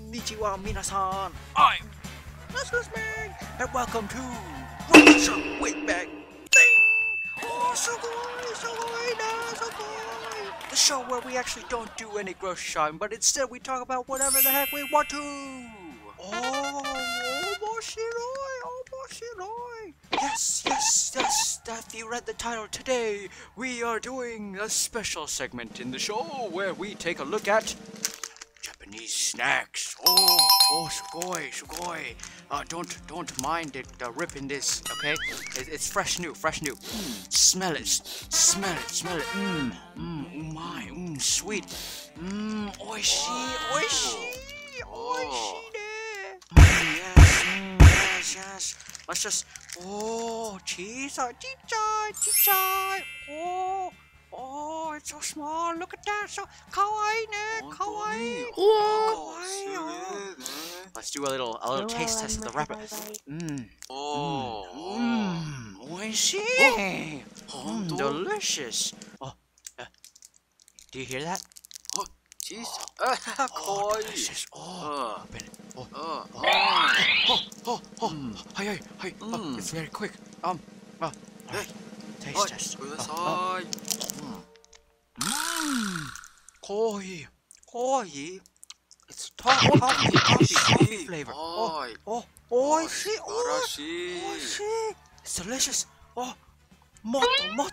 Konnichiwa minasan. I'm Restless Man, and welcome to Photoshop with Bag. Oh, the show where we actually don't do any grocery shopping, but instead we talk about whatever the heck we want to. Yes. If you read the title, today we are doing a special segment in the show where we take a look at Japanese snacks. Sugoi. Don't mind it ripping this, okay? It's fresh new. Smell it. My, sweet. Oishi. Yes. Let's just, cheese. It's so small. Look at that. So kawaii. Let's do a little taste test of the wrapper. Oishi. Delicious. Do you hear that? Cheese. Delicious. Open it. Hey. It's very quick. Taste test. Koi. It's coffee flavor. Oishi. It's delicious. Moto.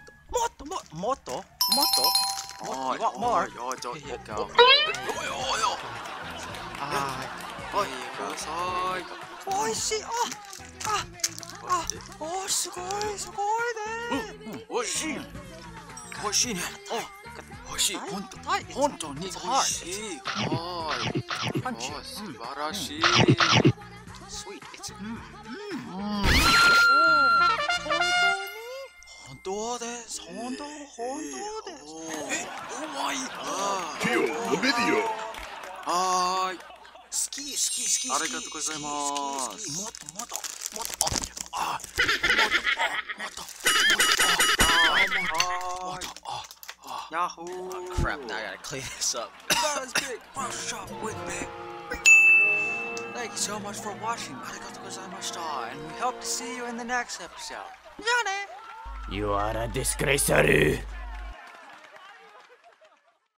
You want more? Here you go. Oishi. Sugoi ne. Oishi. Sweet. It's Ski. Arigatou gozaimasu. Moto. Yahoo! Crap, now I gotta clean this up. That was big. Photoshop with Big. Thank you so much for watching. Arigatou gozaimashita, and we hope to see you in the next episode. You are a disgracer.